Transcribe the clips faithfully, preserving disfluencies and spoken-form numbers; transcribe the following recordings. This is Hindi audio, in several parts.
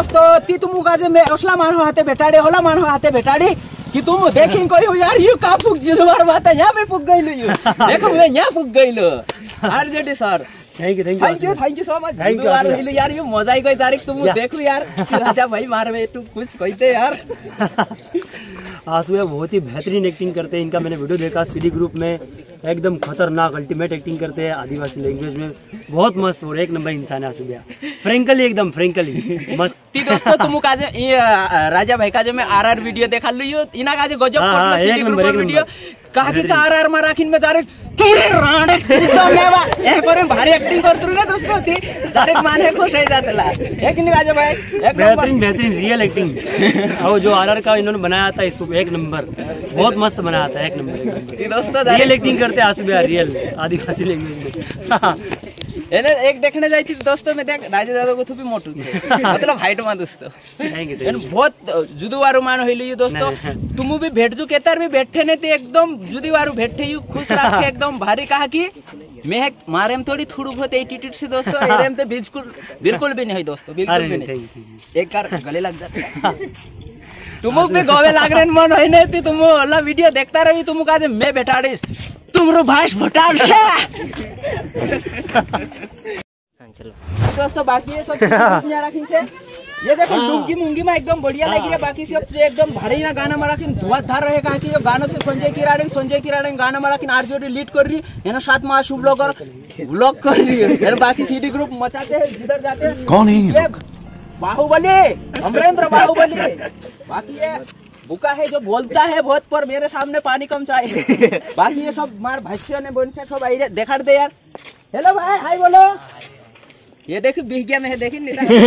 दोस्तों ती तुम काजे में असला मानो हाथे बेटाड़े होला मानो हाथे बेटाड़ी कि तुम देखिन कोई हो यार यू का फुक जिलवार बात है यहाँ पे फुक गई लो यू देखो मैं यहाँ फुक गई लो RJD sir thank you thank you thank you so much जिलवार हिलो यार यू मजा ही कोई तारीख तुम देखो यार राजा भाई मार में तू कुछ कहते यार। आंसू बहुत ही बेहतरीन एक्टिंग करते हैं इनका, मैंने वीडियो देखा सीडी ग्रुप में, एकदम खतरनाक अल्टीमेट एक्टिंग करते हैं आदिवासी लैंग्वेज में, बहुत मस्त और एक नंबर इंसान है आंसू भैया, फ्रेंकली एकदम फ्रेंकली मस्त। दोस्तों तुम का ये राजा भाई का जो मैं आरआर वीडियो देखा लियो इना का जो गजब पड़ना सीडी ग्रुप पर वीडियो कहा कि आरआर में राखिन में जारे तुरे राणे तो मेवा ए पर भारी एक्टिंग करतु ना दोस्तों थी जारे माने खुश हो जातला एक नहीं राजा भाई बेहतरीन बेहतरीन रियल एक्टिंग और जो आरआर का इन्होंने बनाया था इसको एक नंबर बहुत मस्त बनाया था, एक नंबर दोस्तों रियल एक्टिंग करते आंसू भैया रियल आदिवासी लैंग्वेज में। एने एक देखने जाई थी दोस्तों में देख राजा दादा को थोपी मोटू छे मतलब हाइट में दोस्तों एन बहुत जुदुवारू मान होइली दोस्तों तुम भी भेट जु केतार भी बैठे ने ते एकदम जुदीवारू बैठे यू खुश रख के एकदम भारी कहा कि मैं मारे में थोड़ी थोड़ी बहुत एटीट्यूड से दोस्तों एरे में तो बिल्कुल बिल्कुल भी नहीं दोस्तों बिल्कुल भी नहीं एक बार गले लग जाते तुम भी गोवे लाग रहे मन होई नहीं थी तुम वाला वीडियो देखता रही तुम का जे मैं बैठाड़ीस तुमरो भाष भटार से चलो दोस्तों बाकी ये सब चीजें रखी से ये देखो लुंगी मुंगी में एकदम बढ़िया लगी है, बाकी सब एकदम भारी ना गाना में रखी धुआंधार रहे कहा कि गानों से संजय किराड़े संजय किराड़े गाना में रखी आरजेडी लीड कर रही है ना, साथ में आशु ब्लॉगर ब्लॉग कर रही है, बाकी सीडी ग्रुप मचाते हैं जिधर जाते हैं। कौन है बाहुबली अमरेंद्र बाहुबली, बाकी ये बुका है जो बोलता है बहुत पर मेरे सामने पानी कम चाहिए, बाकी ये सब मार भाष्य ने बोल से सब आई देखा दे यार। हेलो भाई हाय बोलो, ये देखो बिहगिया में है देखी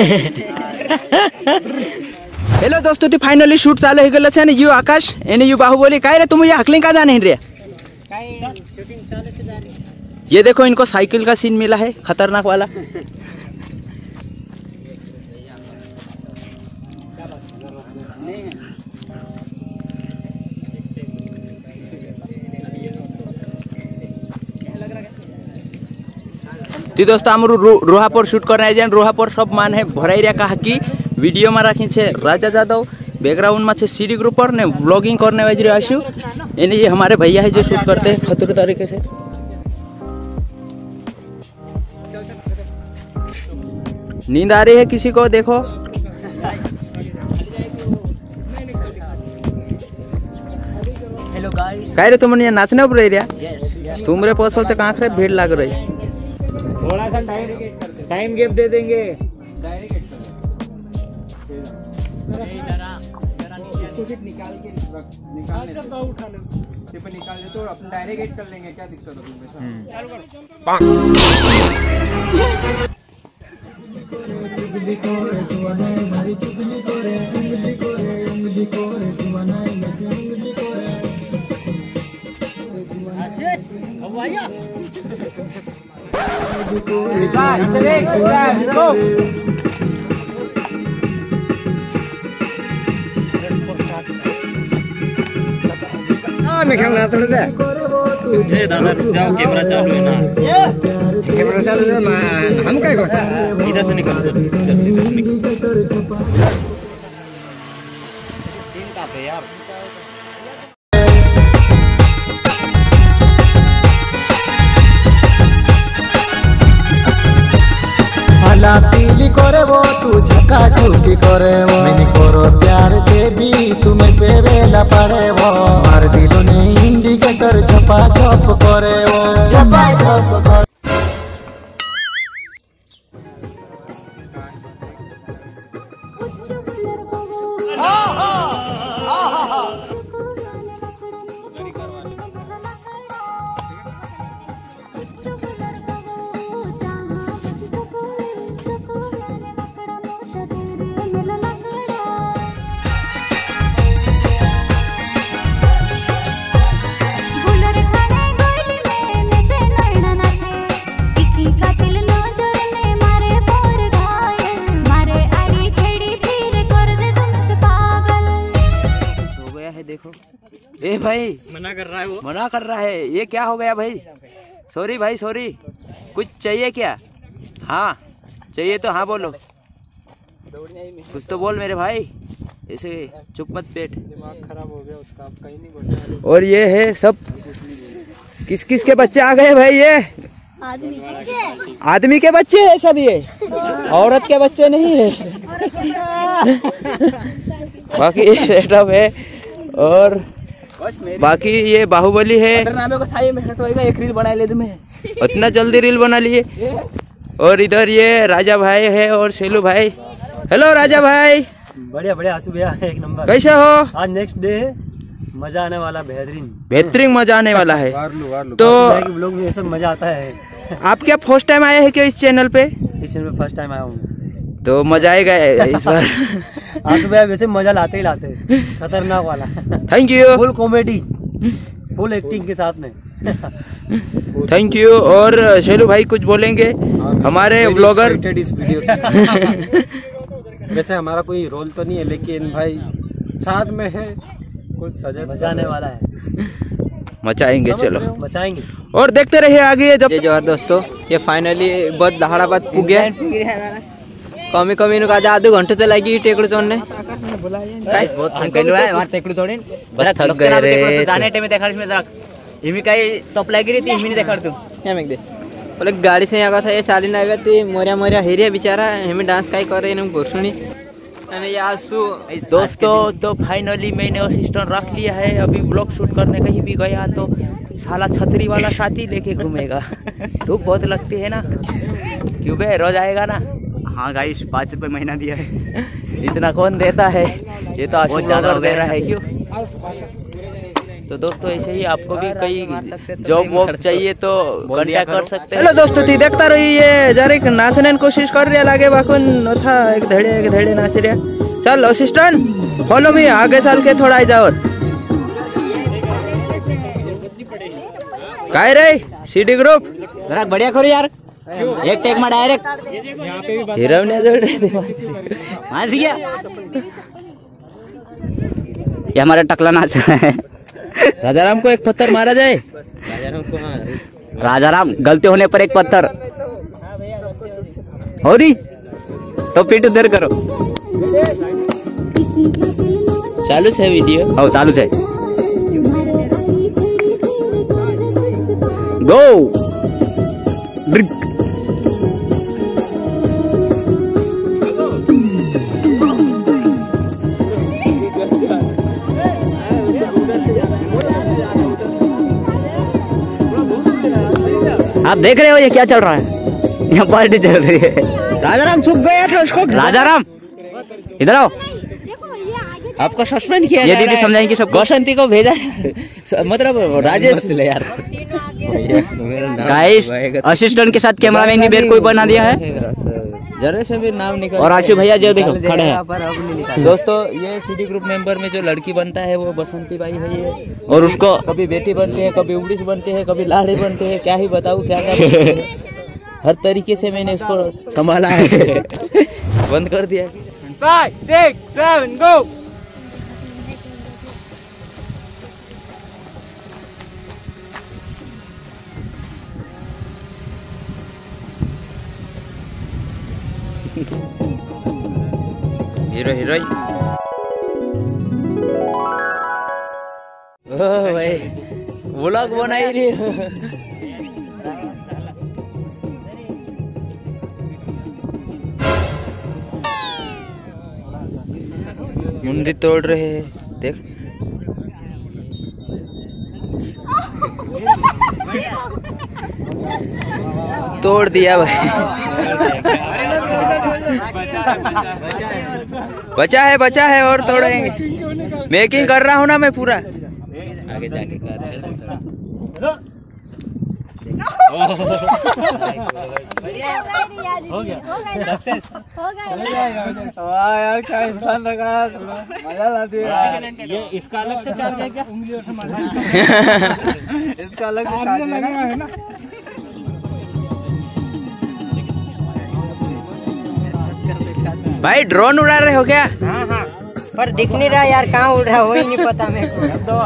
हेलो दोस्तों तो फाइनली शूट चालू हो गया है यू आकाश एने यू बाहुबली काहे रे तुम ये हकलिंग का जाने रे ये देखो इनको साइकिल का सीन मिला है खतरनाक वाला ती दोस्तों आम रोहापुर शूट करने जाए रोहापुर सब मान है भराइरिया कहा कि वीडियो में रखी छे राजा जादव बैकग्राउंड में सीडी ग्रुप पर ने व्लॉगिंग करने वाली आशु यानी ये हमारे भैया है जो शूट करते हैं खतरे तरीके से। नींद आ रही है किसी को देखो हेलो गाइस कह रहे तुमने ये नाचने पर रहा तुमरे पास होते कहाँ खरे भीड़ लग रही थोड़ा सा टाइम गैप दे देंगे निकाल के निकाल निकाल दे तो अपन डायरेक्ट एड कर लेंगे, क्या दिक्कत मैं कैमरा थोड़ा दे ए दादा जाओ कैमरा चालू है ना कैमरा चालू है हम क्या करते इधर से निकलो इधर से इधर से निकलो सीन का पे यार हला पीली करे वो तू झका झुकी करे वो मैंने करो प्यार देवी तुम्हें से वेला पड़े वो मार दिलो ने इंडिकेटर छपा छप करे वो छपा छप करे देखो ए भाई मना कर रहा है वो मना कर रहा है ये क्या हो गया भाई सॉरी भाई सॉरी कुछ चाहिए क्या हाँ चाहिए तो हाँ बोलो कुछ तो बोल मेरे भाई, ऐसे चुप मत बैठ। दिमाग खराब हो गया उसका, आप कहीं नहीं बोलते। और ये है सब किस किस के बच्चे आ गए भाई? ये आदमी आदमी के बच्चे हैं सब, ये औरत के बच्चे नहीं है। बाकी सेटअप है और बाकी ये बाहुबली है। एक रील बना ले तुम्हें, इतना जल्दी रील बना लिए। और इधर ये राजा भाई है और शेलू भाई। हेलो राजा भाई। बढ़िया बढ़िया आंसू भैया, एक नंबर। कैसे हो? आज नेक्स्ट डे है, मजा आने वाला, बेहतरीन बेहतरीन मजा आने वाला है। तो लोग में सब मजा आता है। आप क्या फर्स्ट टाइम आए हैं क्या इस चैनल पे? इस चैनल पे फर्स्ट टाइम आया हूँ, तो मजा आएगा इस बार। आंसू भैया वैसे मजा लाते ही लाते, खतरनाक वाला। Thank you. Full comedy, full acting के साथ में। Thank you. और शेलू भाई कुछ बोलेंगे हमारे व्लॉगर? वैसे हमारा कोई रोल तो नहीं है, लेकिन भाई साथ में है, कुछ सजेस्ट मचाने वाला है, मचाएंगे, चलो मचाएंगे। और देखते रहिए आगे। जब जोहार दोस्तों, ये फाइनली बहुत दहाड़ाबाद पुग गया। कमी कमी नु काजा आधे घंटे तो लगी टेकड़ू चढ़ने। बहुत थक गइल है वहां टेकड़ू चढ़ीन। बहुत थक गए रे। जाने टाइम देखाड़ में जरा इमी काई तप लागी रही थी, इमी नहीं देखाड़ तू क्या मेक दे बोले गाड़ी से आगा था, ये चाली ना आवे मोरिया मोरिया हेरिया बेचारा हमें डांस काई कर रहे हैं गोरसुनी। अरे यार सु दोस्तों, तो फाइनली मैंने असिस्टेंट रख लिया है। अभी ब्लॉग शूट करने कहीं भी गया तो साला छतरी वाला साथी लेके घूमेगा। धूप बहुत लगती है ना, क्यों बे? रोज आएगा ना? हाँ गाइस, पाँच रुपए महीना दिया है। इतना कौन देता है? ये तो बहुत ज्यादा दे रहा है। क्यों? तो दोस्तों ऐसे ही आपको भी कई जॉब वॉब चाहिए तो कांटेक्ट कर सकते हैं। हेलो दोस्तों, थी देखता रहिए। जरा एक नाचने की कोशिश कर रहा लागे बाकुन था, एक धड़े एक धड़े नाच रहा। चल असिस्टेंट फॉलो मी, आगे चल के थोड़ा जा। और काय रे सीडी ग्रुप जरा बढ़िया करो यार, एक टेक में डायरेक्ट हीरो ने जोड़ मार दिया। ये हमारा टकला नाच है। राजाराम को एक पत्थर मारा जाए। राजाराम गलती होने पर एक पत्थर हो रही तो पीठ उधर करो। चालू है वीडियो? हो चालू है। गो आप देख रहे हो ये क्या चल रहा है? यहाँ पार्टी चल रही है। राजाराम छुप गया था उसको। राजाराम इधर आओ। आपको सस्पेंड किया ये दीदी समझाएंगे सब। गौशंती को भेजा, मतलब राजेश यार। गाइस असिस्टेंट के साथ कैमरामैन भी बेर कोई बना दिया है। जरा से भी नाम निकल। और आशु भैया जो देखो खड़े हैं। दोस्तों, ये सीडी ग्रुप मेंबर में जो लड़की बनता है वो बसंती बाई है ये। और उसको कभी बेटी बनती है, कभी उड़ीस बनते हैं, कभी लाड़ी बनते हैं। क्या ही बताऊँ क्या क्या बनते हैं। हर तरीके से मैंने इसको संभाला है। बंद कर दिया। Five six seven go. Hero heroine. ओ भाई व्लॉग बनाई रही हो। मुंडी तोड़ रहे हैं, देख। तोड़ दिया भाई। बचा है बचा है और तोड़ेंगे। मेकिंग कर रहा हूँ ना मैं पूरा। आगे जाके कर हो गया सक्सेस हो गया यार, क्या इंसान लगा, मजा ला दिया। ये इसका अलग से चार्ज है क्या? उंगलियों से मारना इसका अलग से चार्ज है ना। भाई ड्रोन उड़ा रहे हो क्या? हाँ हाँ, पर दिख नहीं रहा यार, कहाँ उड़ रहा है वही नहीं पता मेरे को।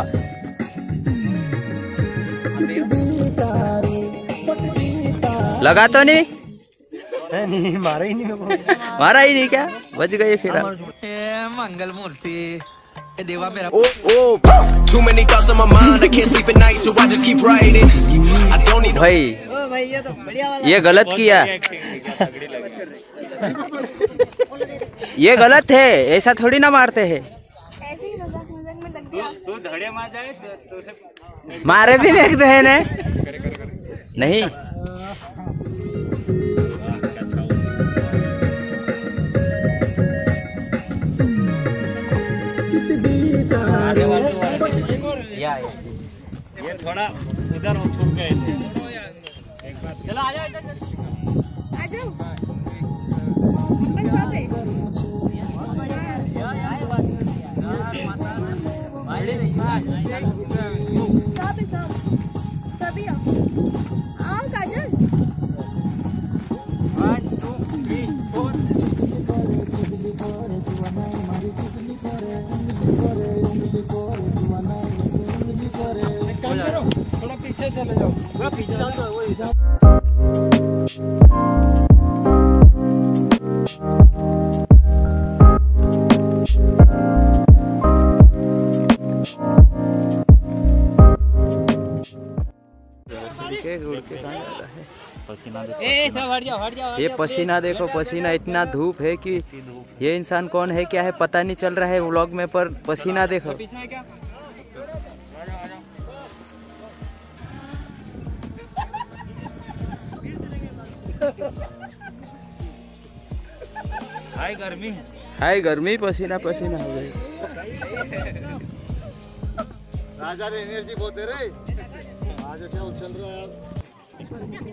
लगा तो नहीं नहीं मारा ही नहीं मेरे को। मारा ही नहीं क्या? बच गए फिर आप। मंगल मूर्ति देवा मेरा। ओ ओ Too many thoughts on my mind, I can't sleep at night, so I just keep writing. I don't need भाई ओ भाई ये तो बढ़िया वाला। ये गलत किया, ये गलत है, ऐसा थोड़ी ना मारते हैं। ऐसे ही मजाक मजाक में लग गया। तू धड़े मार जाए तो उसे मारे भी एक तो है ने नहीं। ये थोड़ा उधर हो छूट गए थे। चलो आ जाओ आ जाओ। बस सब है। सब है सब। सभी आओ। आओ काजल। थोड़ा पीछे चले जाओ। थोड़ा पीछे जाओ। ए सब हट जाओ हट जाओ। ये पसीना देखो, पसीना इतना धूप है कि ये इंसान कौन है क्या है पता नहीं चल रहा है व्लॉग में, पर पसीना देखो। पीछे है क्या? हाय गर्मी है। हाय गर्मी, पसीना पसीना हो गई। राजा रे एनर्जी बहुत है रे। आज क्या उछल रहा है?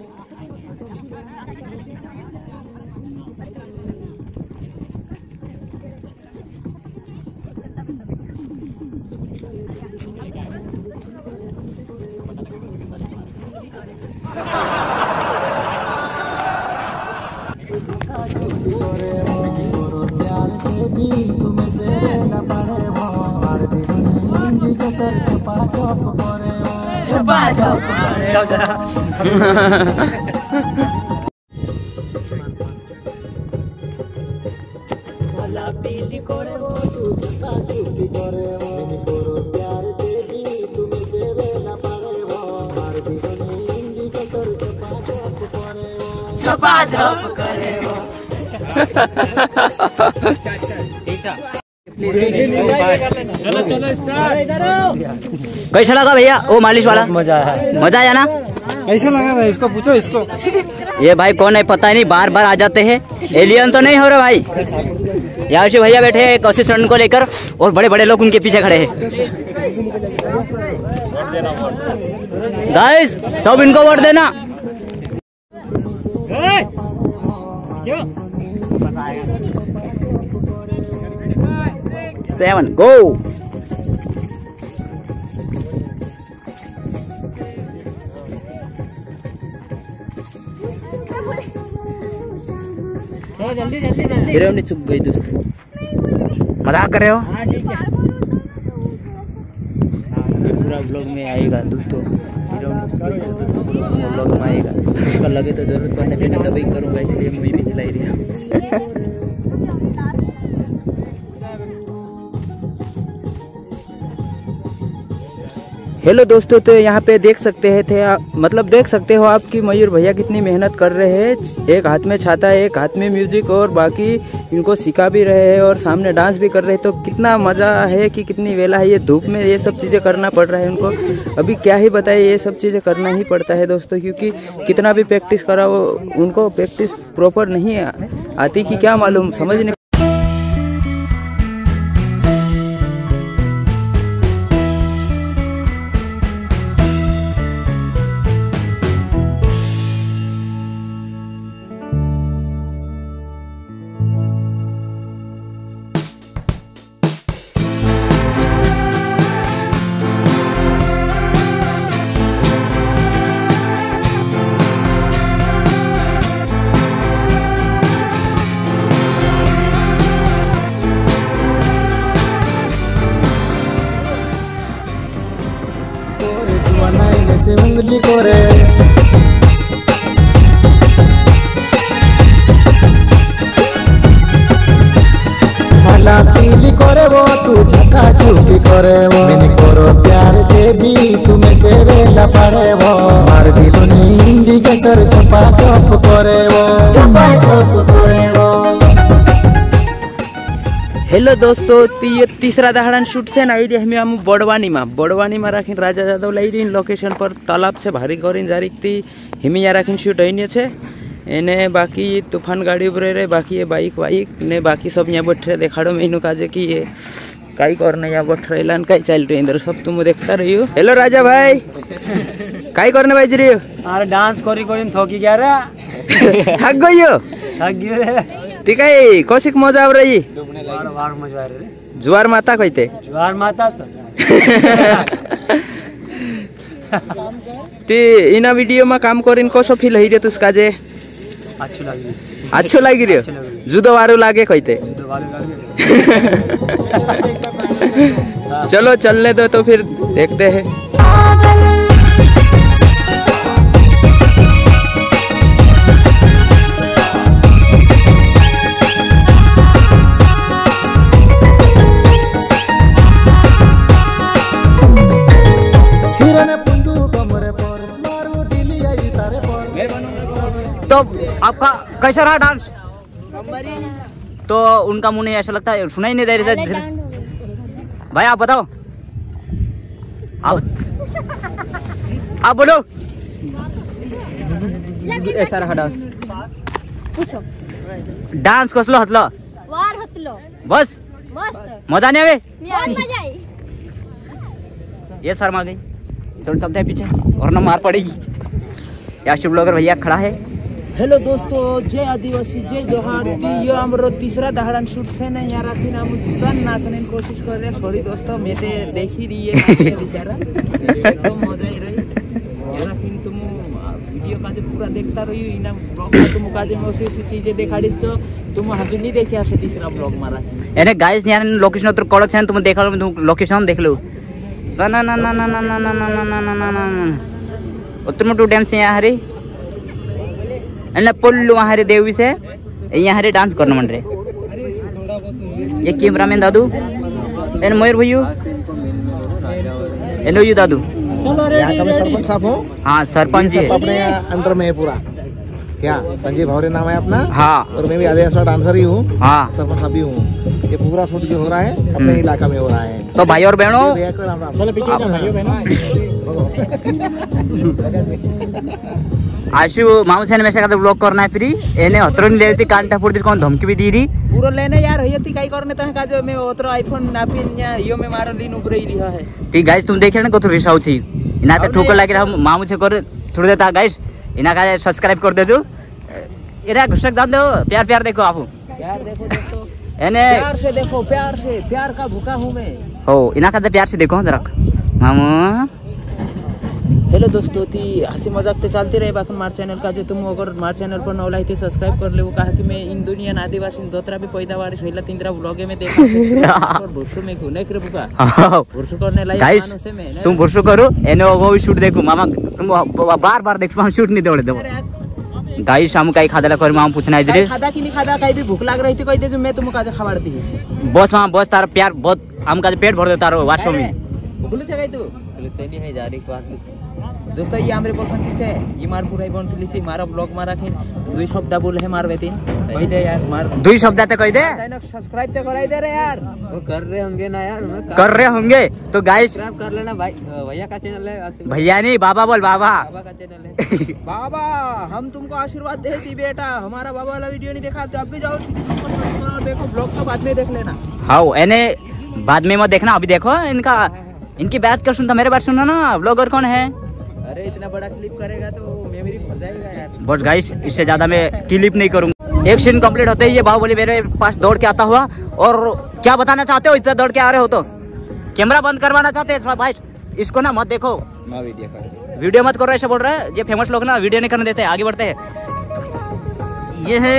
चलो चलो स्टार्ट। कैसा लगा भैया वो मालिश वाला? मजा आया। मजा आया ना? कैसा लगा भाई? इसको पूछो इसको। ये भाई कौन है पता ही नहीं, बार बार आ जाते हैं। एलियन तो नहीं हो रहा भाई? यहाँ से भैया बैठे हैं एक असिस्टेंट को लेकर और बड़े बड़े लोग उनके पीछे खड़े हैं। गाइस सब इनको वोट देना। Seven go. जल्दी जल्दी जल्दी। हिरोइनी चुप गई दोस्तों। मजाक कर रहे हो? पूरा ब्लॉग में आएगा दोस्तों, ब्लॉग में आएगा। उसका लगे तो जरूरत पड़ने पे मैं तभी करूँगा, इसलिए मुझे भी हिला ही रहा। हेलो दोस्तों, तो यहाँ पे देख सकते हैं थे आप, मतलब देख सकते हो आप कि मयूर भैया कितनी मेहनत कर रहे हैं। एक हाथ में छाता है, एक हाथ में म्यूजिक, और बाकी इनको सिखा भी रहे हैं और सामने डांस भी कर रहे हैं। तो कितना मज़ा है कि कितनी वेला है, ये धूप में ये सब चीज़ें करना पड़ रहा है उनको। अभी क्या ही बताए, ये सब चीज़ें करना ही पड़ता है दोस्तों, क्योंकि कितना भी प्रैक्टिस कराओ उनको प्रैक्टिस प्रॉपर नहीं आती कि क्या मालूम, समझ नहीं। उंगली करे तिली करे वो तू झका झुकी करे वो मैंने करो प्यार देवी तुम्हें से वेला पड़े वो मार दिलो ने इंडिकेटर चपा चप करे वो चपा चप करे वो। हेलो दोस्तों, तो ये तीसरा दहाड़न शूट से ना आइडिया हमें हम बड़वानी में बड़वानी में राखी राजा यादव लाई रही लोकेशन पर तालाब से भारी करीन जारी थी हिमी यहाँ राखी शूट होनी है एने बाकी तूफान गाड़ी उभरे रहे बाकी ये बाइक वाइक ने बाकी सब यहाँ बैठ रहे देखाड़ो मेनू काजे कि ये कई करने यहाँ बैठ रहे लान कई चल रही इधर सब तुम देखता रही हो। हेलो राजा भाई कई करने बाज रही हो? अरे डांस करी करी थकी गया रे थक गई हो? थक गयो रे। ठीक है कौशिक मजा आ रही बार बार मजा आ रही जुआर माता कहते जुआर माता तो ती इना वीडियो में काम करीन कसो फील है रे तुसका जे? अच्छो लगी अच्छो लगी रे जुदो वारू लागे कहते चलो चलने दो तो फिर देखते हैं। तो आपका कैसा रहा डांस? तो उनका मुंह नहीं ऐसा लगता है सुना ही नहीं दे रहे थे। भाई आप बताओ आप आप बोलो ऐसा रहा डांस पूछो डांस कसलो हतलो वार हतलो बस मस्त मजा नहीं आवे बहुत मजा आई। ये शर्मा गई चल चलते हैं पीछे और ना मार पड़ेगी। यार शिव ब्लॉगर भैया खड़ा है। हेलो दोस्तों, जय आदिवासी जय जोहार। ये हमरो तीसरा दहाड़न शूट से ना यहाँ राखी नाम जुगान नाचने की कोशिश कर रहे। सॉरी दोस्तों मैं ते देख ही रही है बेचारा एकदम मजा ही रही यार राखी तुम वीडियो का जो पूरा देखता रही इना ब्लॉग में तुम का जो मोसे चीजें देखाड़ी छ तुम हजू नहीं देखी आसे तीसरा ब्लॉग मारा एने गाइस यार लोकेशन उतर कड़क छन तुम देखा लो तुम लोकेशन देख लो ना ना ना ना ना ना ना ना ना ना ना ना ना उत्तरमटू डैम से यहाँ हरे अन्ना पुल्लू वहाँ हरे देवी से यहाँ हरे डांस करना मन रहे। ये कैमरामैन दादू एन मयूर भैयू एनो यू दादू यहाँ का मैं सरपंच साहब हूँ। हाँ सरपंच जी अपने अंडर में है पूरा। क्या संजय भौरे नाम है अपना? हाँ और मैं भी आदिवासी डांसर ही हूँ। हाँ सरपंच साहब भी हूँ। ये पूरा शूट जो हो रहा है अपने इलाका में हो रहा है। तो भाई और बहनों आशु मामू से में से ब्लॉग करना है फ्री एने हतरन लेती कांटा फुर्ती कौन धमकी भी दी रही पूरा लेने यार होयती काई करने तह का जो मैं ओतरो आईफोन नापिन या यो में मारो लीन ऊपर ही रहा है। ठीक गाइस तुम देख रहे ना कतो रिसाउ छी इना ते ठोकर लागे हम मामू से कर छोड़ देता गाइस इना का सब्सक्राइब कर दे जो इरा घुसक दाद दो प्यार प्यार देखो आप प्यार देखो दोस्तों एने प्यार से देखो प्यार से प्यार का भूखा हूं मैं हो इना का प्यार से देखो जरा मामू। हेलो दोस्तों, थी हंसी मजाक तो चलती रहे बाकी हमारे चैनल का जो तुम अगर हमारे चैनल पर नौला थी सब्सक्राइब कर ले। वो कहा कि मैं इन दुनिया आदिवासी दोतरा भी पैदावार होइला तीनरा व्लॉग में देखा और भुरसु में घुने करे बुका भुरसु करने लायक मानो से मैं तुम भुरसु करो एनो वो शूट देखो मामा तुम बार बार देखो हम शूट नहीं दौड़े दो गाइस हम काई खादा कर मामा पूछना है इधर खादा कि नहीं खादा कहीं भी भूख लग रही थी कह दे जो मैं तुमको काजे खबर दी बस मामा बस तारा प्यार बहुत हम का पेट भर देता रो वास्तव में बोले छे तू बोलते नहीं है जारी बात दोस्तों। ये हमरे बोलफंती से ये मार पूरा बोलती से मारा ब्लॉग मारा के दुई शब्द बोल है मार वेतिन कह दे यार मार दुई शब्द तो कह दे सब्सक्राइब तो कराई दे रे यार वो कर रहे होंगे ना यार कर रहे होंगे तो गाइस सब्सक्राइब कर लेना भाई भैया का चैनल है भैया नहीं बाबा बोल बाबा बाबा का चैनल है बाबा हम तुमको आशीर्वाद देती बेटा हमारा बाबा वाला वीडियो नहीं देखा तो अब भी जाओ देखो ब्लॉग तो बाद में देख लेना। हाँ एने बाद में मत देखना अभी देखो इनका इनकी बात कर सुनता मेरे बात सुनो ना ब्लॉगर कौन है। अरे इतना बड़ा क्लिप करेगा तो मेमोरी भर जाएगा यार। बस गाइस इससे ज्यादा मैं क्लिप नहीं करूंगा। एक सीन कंप्लीट होते ही ये बाहुबली मेरे पास दौड़ के आता हुआ और क्या बताना चाहते हो इतना दौड़ के आ रहे हो तो कैमरा बंद करवाना चाहते हैं भाई इसको ना मत देखो वीडियो कर वीडियो मत करो ऐसा बोल रहा है ये फेमस लोग ना वीडियो नहीं करने देते आगे बढ़ते हैं। ये है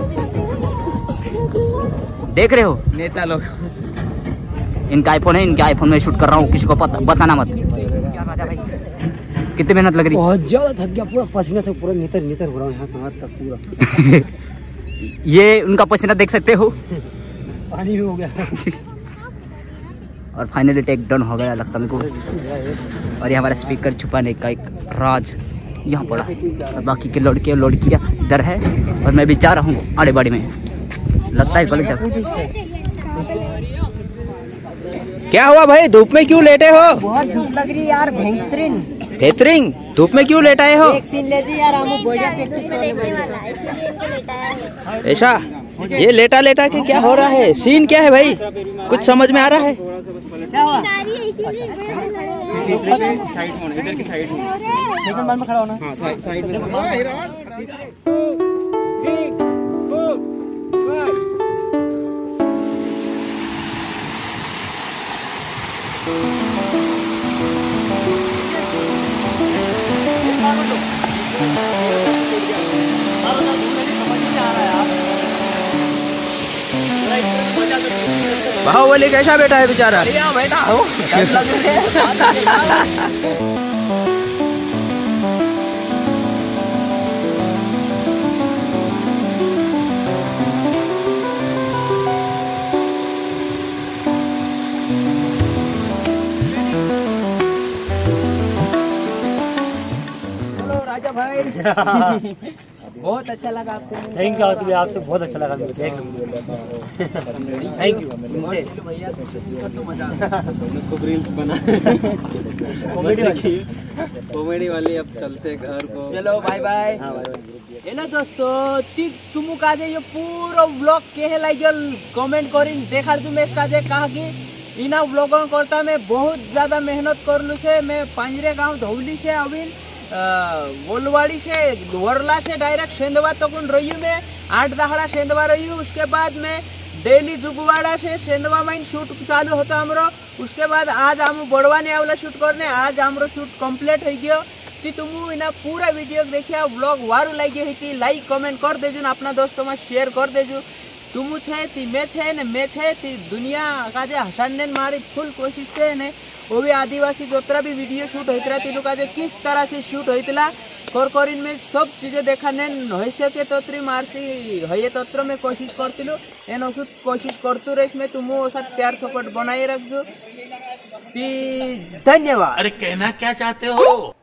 देख रहे हो नेता लोग इनका आईफोन है इनके आईफोन में शूट कर रहा हूँ किसी को पता बताना मत। कितनी मेहनत लग रही है बहुत ज्यादा थक गया पूरा पसीने से पूरा नितर नितर हो रहा हूँ यहाँ समाज तक पूरा ये उनका पसीना देख सकते हो पानी भी हो गया। और फाइनली टेक डन हो गया लगता मेरे को। और ये हमारा स्पीकर छुपाने का एक राज यहाँ पड़ा है। और बाकी के लड़के और लड़कियाँ इधर है और मैं भी जा रहा हूँ आड़े बाड़ी में, लगता है कॉलेज जा। क्या हुआ भाई, धूप में क्यों लेटे हो? बहुत धूप लग रही है यार, बेहतरीन बेहतरीन। धूप में क्यों लेटाए हो? एक सीन ले जी यार, हम बढ़िया प्रैक्टिस करने वाले। ऐसा ये लेटा लेटा के क्या हो रहा है? सीन क्या है भाई, कुछ समझ में आ रहा है? क्या हुआ? इधर की साइड में सेकंड बार में खड़ा होना। हाँ, साइड में। बाहुबली कैसा बेटा है बेचारा? बेटा हो राजा भाई। बहुत अच्छा लगा आपको। थैंक यू आसू भाई, आपसे बहुत अच्छा लगा मुझे। Thank you. खूब रील्स बना कॉमेडी वाली कॉमेडी वाली। अब चलते घर को। चलो बाय बाय। हेलो दोस्तों, ती तुम काजे ये पूरा ब्लॉग के लागल कमेंट करिन देखार तुम इसका जे कहा कि इना ब्लॉग करता मैं बहुत ज्यादा मेहनत करलू से। मैं पांजरे गांव धौली से अभी बोलवाड़ी से वरला से डायरेक्ट सेंधवा तक रही हूँ। मैं आठ दहाड़ा सेंधवा रही हूँ। उसके बाद मैं डेली जुगवाड़ा से सेंधवा माइन शूट चालू होता हमरो। उसके बाद आज हम बड़वाने वाला शूट करने, आज हमरो शूट कंप्लीट हो गया। ती तुम इना पूरा वीडियो देखिए, ब्लॉग वारू लगे है कि लाइक कमेंट कर देजो, अपना दोस्तों में शेयर कर देजो। तुम छे ती मैं छे ने मैं छे ती दुनिया का जे हसाने मारी फुल कोशिश है ने। वो भी आदिवासी जोतरा भी वीडियो शूट होता तीनों का जे किस तरह से शूट होता कर करिन में सब चीजें देखाने हो सके तोत्री मारसी है तत्र में कोशिश करती लो। एन ओसुद कोशिश करतु रहीस में तुम वो साथ प्यार सपोर्ट बनाए रख दो। धन्यवाद। अरे कहना क्या चाहते हो?